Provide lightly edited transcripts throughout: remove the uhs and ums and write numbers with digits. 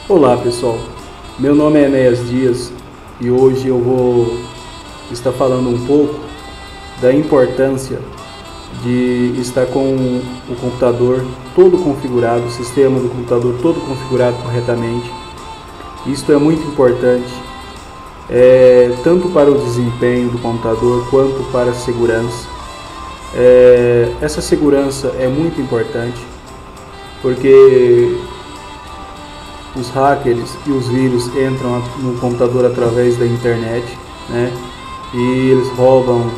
Olá pessoal, meu nome é Enéas Dias e hoje eu vou estar falando um pouco da importância de estar com o computador todo configurado, o sistema do computador todo configurado corretamente. Isto é muito importante, tanto para o desempenho do computador quanto para a segurança. Essa segurança é muito importante porque os hackers e os vírus entram no computador através da internet, né? E eles roubam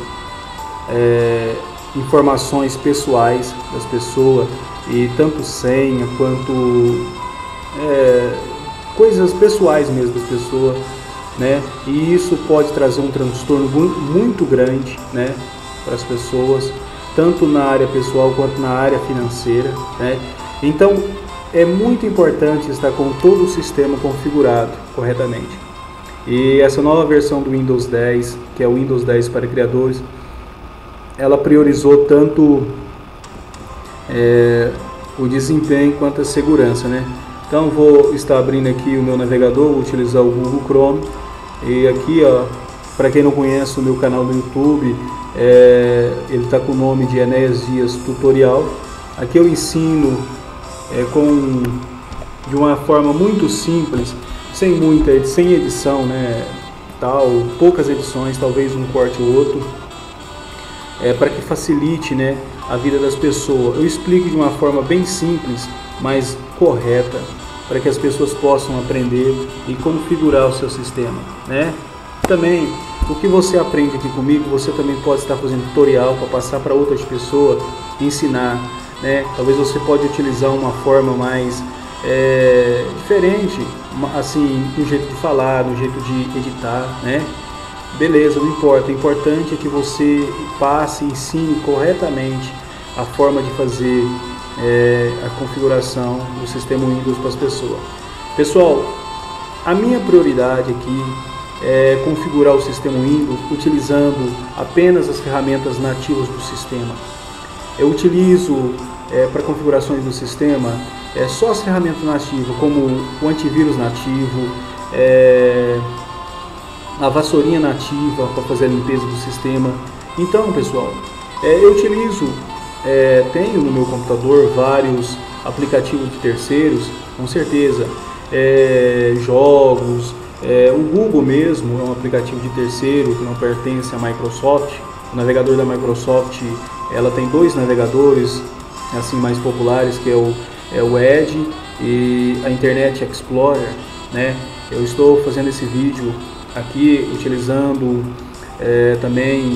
informações pessoais das pessoas, e tanto senha quanto coisas pessoais mesmo das pessoas, né? E isso pode trazer um transtorno muito grande, né, para as pessoas, tanto na área pessoal quanto na área financeira, né? Então é muito importante estar com todo o sistema configurado corretamente. E essa nova versão do Windows 10, que é o Windows 10 para criadores, ela priorizou tanto o desempenho quanto a segurança, né? Então vou estar abrindo aqui o meu navegador, vou utilizar o Google Chrome. E aqui, ó, para quem não conhece o meu canal no YouTube, ele está com o nome de Enéas Dias Tutorial. Aqui eu ensino de uma forma muito simples, sem edição, né, poucas edições, talvez um corte ou outro, para que facilite, né, a vida das pessoas. Eu explico de uma forma bem simples, mas correta, para que as pessoas possam aprender e configurar o seu sistema, né? Também, o que você aprende aqui comigo, você também pode estar fazendo tutorial para passar para outras pessoas, ensinar, né? Talvez você pode utilizar uma forma mais diferente, assim, no jeito de falar, no jeito de editar, né? Beleza, não importa. O importante é que você passe e ensine corretamente a forma de fazer a configuração do sistema Windows para as pessoas. Pessoal, a minha prioridade aqui é configurar o sistema Windows utilizando apenas as ferramentas nativas do sistema. Eu utilizo para configurações do sistema só as ferramentas nativas, como o antivírus nativo, a vassourinha nativa para fazer a limpeza do sistema. Então, pessoal, eu utilizo, tenho no meu computador vários aplicativos de terceiros, com certeza, jogos, o Google mesmo é um aplicativo de terceiro que não pertence à Microsoft. O navegador da Microsoft, ela tem dois navegadores assim mais populares, que é o Edge e a Internet Explorer, né? Eu estou fazendo esse vídeo aqui utilizando também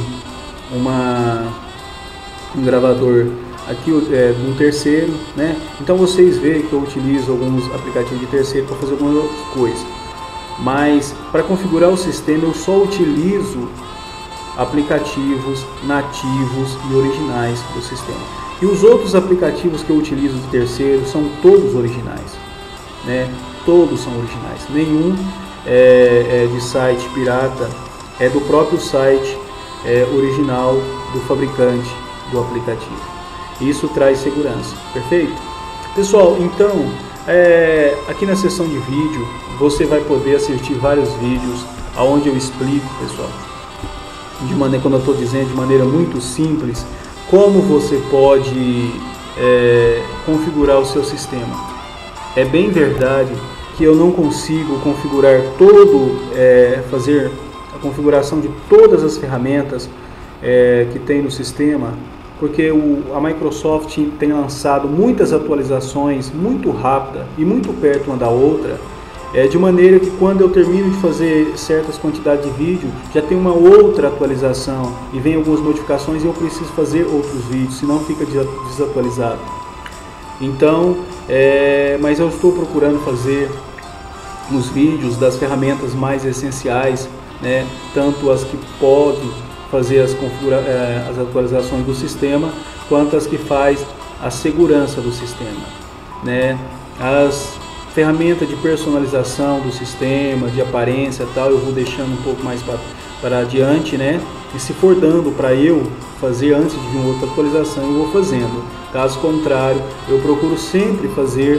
um gravador aqui de um terceiro, né? Então vocês veem que eu utilizo alguns aplicativos de terceiro para fazer algumas outras coisas, mas para configurar o sistema eu só utilizo aplicativos nativos e originais do sistema. E os outros aplicativos que eu utilizo de terceiro são todos originais, né? Todos são originais, nenhum de site pirata, é do próprio site original do fabricante do aplicativo. Isso traz segurança, perfeito? Pessoal, então, aqui na seção de vídeo, você vai poder assistir vários vídeos onde eu explico, pessoal, quando eu estou dizendo de maneira muito simples, como você pode configurar o seu sistema. É bem verdade que eu não consigo configurar fazer a configuração de todas as ferramentas que tem no sistema, porque a Microsoft tem lançado muitas atualizações muito rápida e muito perto uma da outra, de maneira que quando eu termino de fazer certas quantidades de vídeo, já tem uma outra atualização e vem algumas modificações e eu preciso fazer outros vídeos, senão fica desatualizado. Então, mas eu estou procurando fazer os vídeos das ferramentas mais essenciais, né, tanto as que podem fazer as atualizações do sistema, quanto as que faz a segurança do sistema, né? As ferramentas de personalização do sistema, de aparência e tal, eu vou deixando um pouco mais para adiante, né? E se for dando para eu fazer antes de uma outra atualização, eu vou fazendo. Caso contrário, eu procuro sempre fazer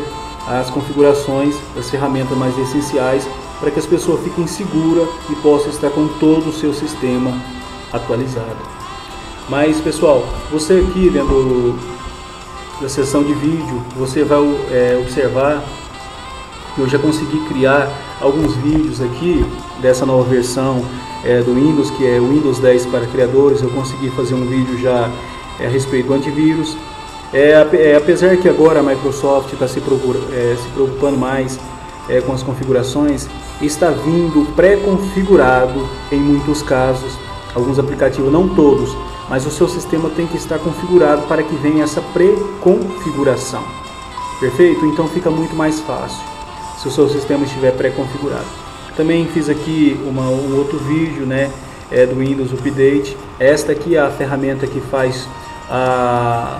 as configurações das ferramentas mais essenciais para que as pessoas fiquem seguras e possam estar com todo o seu sistema atualizado. Mas pessoal, você aqui dentro da seção de vídeo, você vai observar que eu já consegui criar alguns vídeos aqui dessa nova versão do Windows, que é o Windows 10 para criadores. Eu consegui fazer um vídeo já a respeito do antivírus. Apesar que agora a Microsoft está se preocupando mais com as configurações, está vindo pré-configurado em muitos casos, alguns aplicativos, não todos, mas o seu sistema tem que estar configurado para que venha essa pré-configuração. Perfeito? Então fica muito mais fácil se o seu sistema estiver pré-configurado. Também fiz aqui um outro vídeo, né, do Windows Update. Esta aqui é a ferramenta que faz a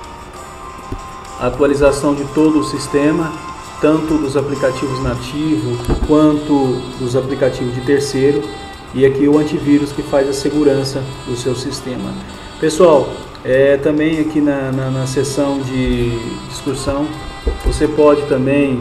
atualização de todo o sistema, tanto dos aplicativos nativos quanto dos aplicativos de terceiro, e aqui o antivírus que faz a segurança do seu sistema. Pessoal, também aqui na seção de discussão, você pode também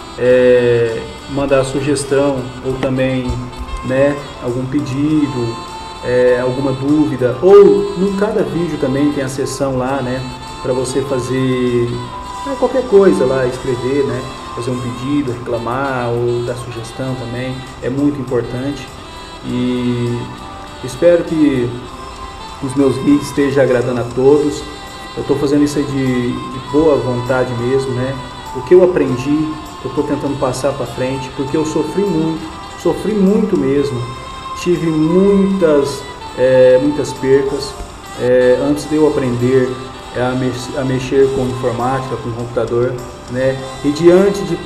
mandar sugestão ou também, né, algum pedido, alguma dúvida, ou em cada vídeo também tem a seção lá, né, para você fazer qualquer coisa lá, escrever, né, fazer um pedido, reclamar ou dar sugestão também, é muito importante. E espero que os meus vídeos estejam agradando a todos. Eu estou fazendo isso aí de boa vontade mesmo, né? O que eu aprendi, eu estou tentando passar para frente, porque eu sofri muito mesmo. Tive muitas percas antes de eu aprender a mexer com informática, com computador, né? E diante de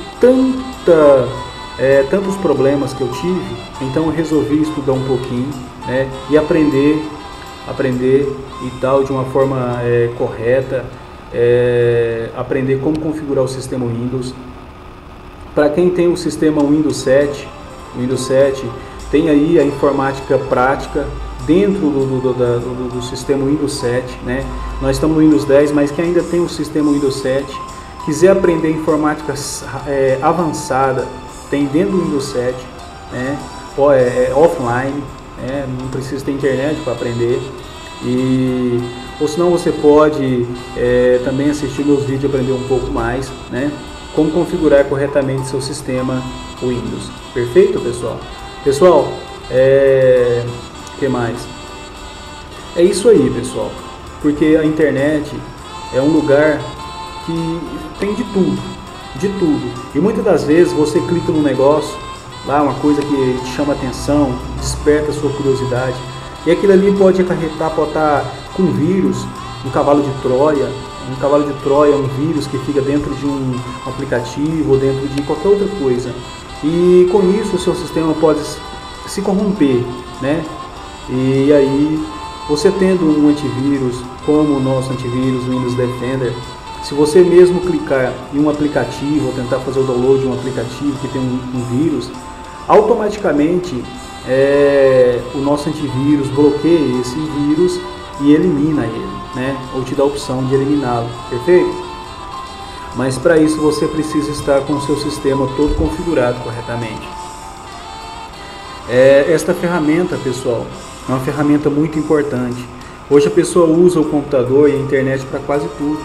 tantos problemas que eu tive, então eu resolvi estudar um pouquinho, né? E aprender e tal de uma forma correta, aprender como configurar o sistema Windows. Para quem tem o sistema Windows 7, tem aí a informática prática dentro do sistema Windows 7, né? Nós estamos no Windows 10, mas quem ainda tem o sistema Windows 7, quiser aprender informática avançada, tem dentro do Windows 7, né? Offline, né? Não precisa ter internet para aprender. Ou senão você pode também assistir meus vídeos e aprender um pouco mais, né? Como configurar corretamente seu sistema Windows. Perfeito, pessoal? Pessoal, que mais? É isso aí, pessoal, porque a internet é um lugar que tem de tudo, e muitas das vezes você clica num negócio lá, uma coisa que te chama atenção, desperta a sua curiosidade, e aquilo ali pode acarretar, pode estar com vírus, um cavalo de Troia. Um cavalo de Troia é um vírus que fica dentro de um aplicativo ou dentro de qualquer outra coisa, e com isso o seu sistema pode se corromper, né? E aí, você tendo um antivírus como o nosso antivírus, o Windows Defender, se você mesmo clicar em um aplicativo ou tentar fazer o download de um aplicativo que tem um vírus, automaticamente o nosso antivírus bloqueia esse vírus e elimina ele, né? Ou te dá a opção de eliminá-lo, perfeito? Mas para isso você precisa estar com o seu sistema todo configurado corretamente. Esta ferramenta, pessoal, é uma ferramenta muito importante. Hoje a pessoa usa o computador e a internet para quase tudo,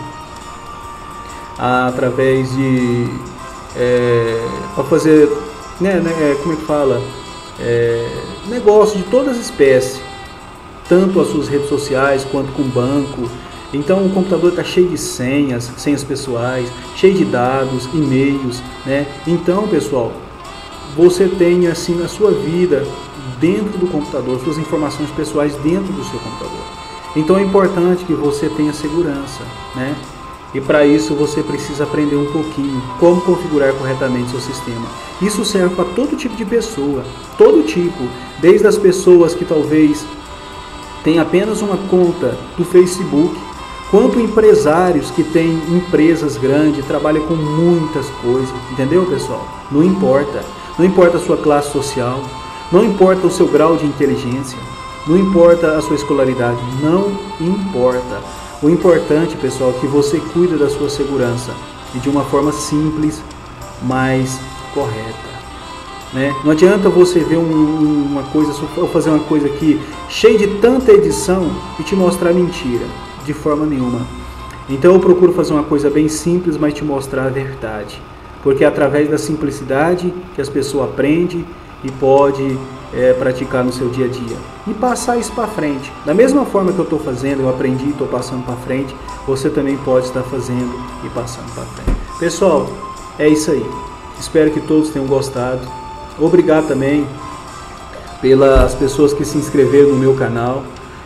através de para fazer, como é que fala, negócio de todas as espécies, tanto as suas redes sociais quanto com banco. Então o computador está cheio de senhas pessoais, cheio de dados, e-mails, né? Então, pessoal, você tem assim na sua vida dentro do computador, suas informações pessoais dentro do seu computador. Então é importante que você tenha segurança, né? E para isso você precisa aprender um pouquinho como configurar corretamente seu sistema. Isso serve para todo tipo de pessoa, todo tipo, desde as pessoas que talvez tenham apenas uma conta do Facebook, quanto empresários que têm empresas grandes, trabalham com muitas coisas, entendeu, pessoal? Não importa a sua classe social, não importa o seu grau de inteligência, não importa a sua escolaridade, não importa. O importante, pessoal, é que você cuida da sua segurança e de uma forma simples mais correta, né? Não adianta você ver uma coisa, ou fazer uma coisa aqui cheia de tanta edição e te mostrar mentira, de forma nenhuma. Então eu procuro fazer uma coisa bem simples, mas te mostrar a verdade, porque é através da simplicidade que as pessoas aprendem e pode praticar no seu dia a dia e passar isso para frente. Da mesma forma que eu estou fazendo, eu aprendi e estou passando para frente, você também pode estar fazendo e passando para frente. Pessoal, é isso aí. Espero que todos tenham gostado. Obrigado também pelas pessoas que se inscreveram no meu canal.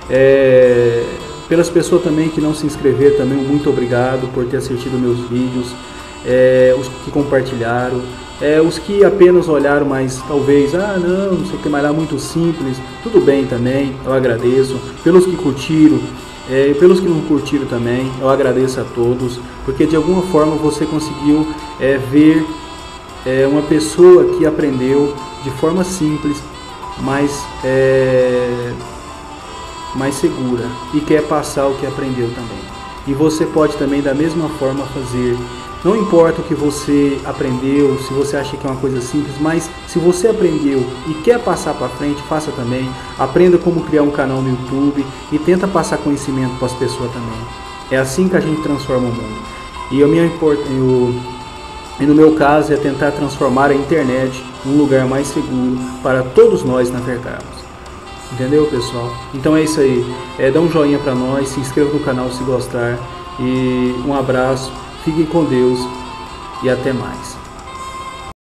Pelas pessoas também que não se inscreveram, também muito obrigado por ter assistido meus vídeos. Os que compartilharam, os que apenas olharam, mas talvez, não sei o que, mas lá muito simples, tudo bem também, eu agradeço. Pelos que curtiram, pelos que não curtiram também, eu agradeço a todos, porque de alguma forma você conseguiu ver uma pessoa que aprendeu de forma simples, mais segura, e quer passar o que aprendeu também. E você pode também da mesma forma fazer. Não importa o que você aprendeu, se você acha que é uma coisa simples, mas se você aprendeu e quer passar para frente, faça também. Aprenda como criar um canal no YouTube e tenta passar conhecimento para as pessoas também. É assim que a gente transforma o mundo. E no meu caso é tentar transformar a internet num lugar mais seguro para todos nós navegarmos. Entendeu, pessoal? Então é isso aí. Dá um joinha para nós, se inscreva no canal se gostar. E um abraço. Fiquem com Deus e até mais.